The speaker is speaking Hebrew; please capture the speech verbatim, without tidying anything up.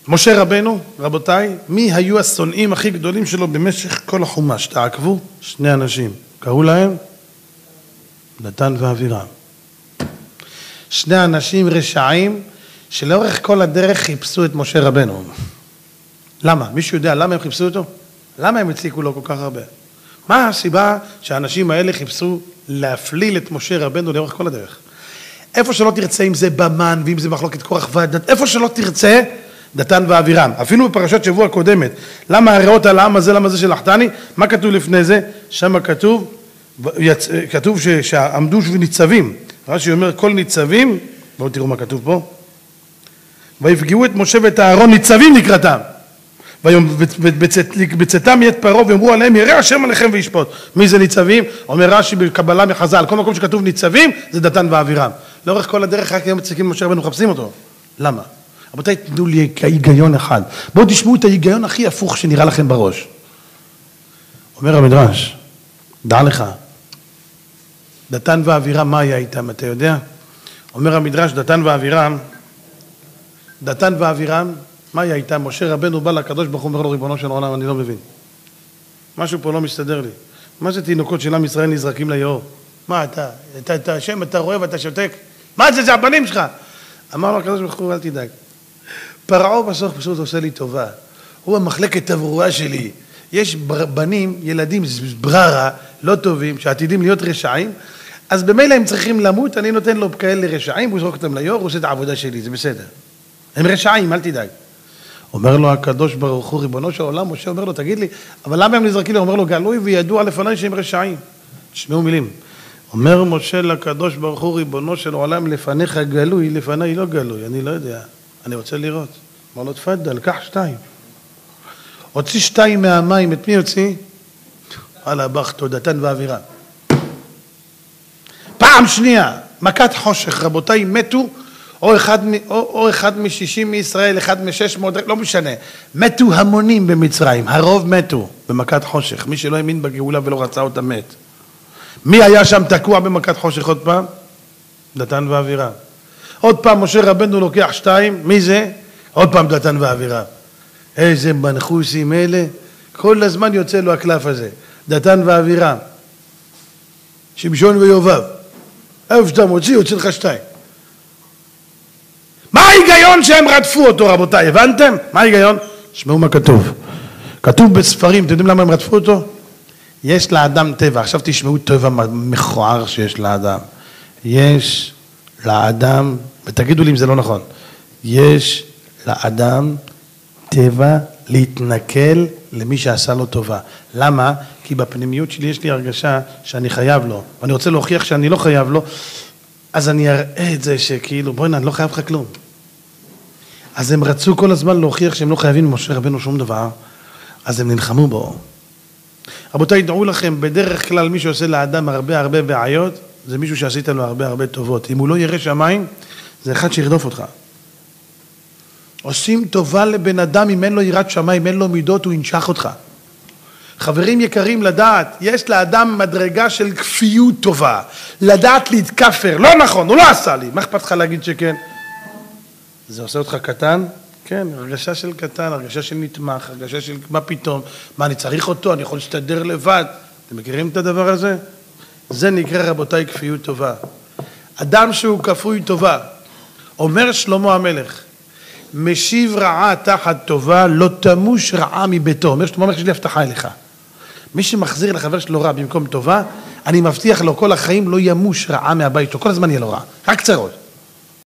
משה רבנו, רבותיי, מי היו השונאים הכי גדולים שלו במשך כל החומש? תעקבו, שני אנשים, קראו להם דתן ואבירם. שני אנשים רשעים שלאורך כל הדרך חיפשו את משה רבנו. למה? מישהו יודע למה הם חיפשו אותו? למה הם הציקו לו כל כך הרבה? מה הסיבה שהאנשים האלה חיפשו להפליל את משה רבנו לאורך כל הדרך? איפה שלא תרצה, אם זה במן ואם זה מחלוקת קורח ודת, איפה שלא תרצה, דתן ואבירם. אפילו בפרשת שבוע קודמת, למה הרעות על העם הזה, למה זה שלחתני? מה כתוב לפני זה? שם כתוב, כתוב שעמדו וניצבים. רש"י אומר, כל ניצבים, בואו תראו מה כתוב פה. ויפגעו את משה ואת אהרון ניצבים לקראתם. בצאתם יד פרעה ואמרו עליהם, ירא השם עליכם וישפוט. מי זה ניצבים? אומר רש"י בקבלה מחז"ל, כל מקום שכתוב ניצבים זה דתן ואבירם. לאורך כל הדרך רק הם מציקים משה רבנו, מחפשים אותו. למה? רבותיי, תנו לי היגיון אחד. בואו תשמעו את ההיגיון הכי הפוך שנראה לכם בראש. אומר המדרש, דע לך, דתן ואבירם, מה היה איתם, אתה יודע? אומר המדרש, דתן ואבירם, דתן ואבירם, מה היה איתם? משה רבנו בא לקדוש ברוך הוא, אומר לו, ריבונו של עולם, אני לא מבין. משהו פה לא מסתדר לי. מה זה תינוקות של עם ישראל נזרקים ליאור? מה אתה? אתה, אתה השם, אתה רואה ואתה שותק? מה זה? זה הבנים שלך. אמר לו הקדוש ברוך הוא, אל תדאג. פרעה בסוף פשוט עושה לי טובה. הוא המחלקת תברואה שלי. יש בנים, ילדים, בררה, לא טובים, שעתידים להיות רשעים, אז במילא הם צריכים למות, אני נותן לו כאלה רשעים, הוא זרוק אותם ליאור, הוא עושה את העבודה שלי, זה בסדר. הם רשעים, אל תדאג. אומר לו הקדוש ברוך הוא, ריבונו של עולם, משה אומר לו, תגיד לי, אבל למה הם נזרקים לי? אומר לו, גלוי וידוע לפני שהם רשעים. תשמעו מילים. אומר משה לקדוש ברוך הוא, ריבונו של עולם, לפניך גלוי, לפני לא גלוי, אני לא יודע, אני רוצה לראות. אמר לו, תפדל, קח שתיים. הוציא שתיים מהמים, את מי הוציא? על הבחתו, דתן ואבירם. פעם שנייה, מכת חושך, רבותיי, מתו, או אחד, או, או אחד משישים מישראל, אחד משש מאות, לא משנה. מתו המונים במצרים, הרוב מתו במכת חושך. מי שלא האמין בגאולה ולא רצה אותה מת. מי היה שם תקוע במכת חושך עוד פעם? דתן ואבירם. עוד פעם משה רבנו לוקח שתיים, מי זה? עוד פעם דתן ואבירם. איזה מנחוסים אלה, כל הזמן יוצא לו הקלף הזה. דתן ואבירם. שמשון ויובב. איפה שאתה מוציא, יוצא לך שתיים. מה ההיגיון שהם רדפו אותו, רבותיי? הבנתם? מה ההיגיון? שמעו מה כתוב. כתוב בספרים, אתם יודעים למה הם רדפו אותו? יש לאדם טבע, עכשיו תשמעו טבע מכוער שיש לאדם. יש לאדם, ותגידו לי אם זה לא נכון, יש לאדם טבע להתנכל למי שעשה לו טובה. למה? כי בפנימיות שלי יש לי הרגשה שאני חייב לו, ואני רוצה להוכיח שאני לא חייב לו, אז אני אראה את זה שכאילו, בואי, אני לא חייב לך כלום. אז הם רצו כל הזמן להוכיח שהם לא חייבים למשה רבנו שום דבר, אז הם נלחמו בו. רבותיי, דעו לכם, בדרך כלל מי שעושה לאדם הרבה הרבה בעיות, זה מישהו שעשית לו הרבה הרבה טובות. אם הוא לא ירא שמיים, זה אחד שירדוף אותך. עושים טובה לבן אדם, אם אין לו יראת שמיים, אין לו מידות, הוא ינשך אותך. חברים יקרים, לדעת, יש לאדם מדרגה של כפיות טובה, לדעת להתכפר, לא נכון, הוא לא עשה לי, מה אכפת לך להגיד שכן? זה עושה אותך קטן? כן, הרגשה של קטן, הרגשה של נתמך, הרגשה של מה פתאום, מה אני צריך אותו, אני יכול להסתדר לבד, אתם מכירים את הדבר הזה? זה נקרא רבותיי כפיות טובה. אדם שהוא כפוי טובה, אומר שלמה המלך, משיב רעה תחת טובה, לא תמוש רעה מביתו. אומר שלמה המלך, יש לי הבטחה אליך. מי שמחזיר לחבר שלו רע במקום טובה, אני מבטיח לו כל החיים לא ימוש רעה מהבית שלו, כל הזמן יהיה לו רע, רק צרות.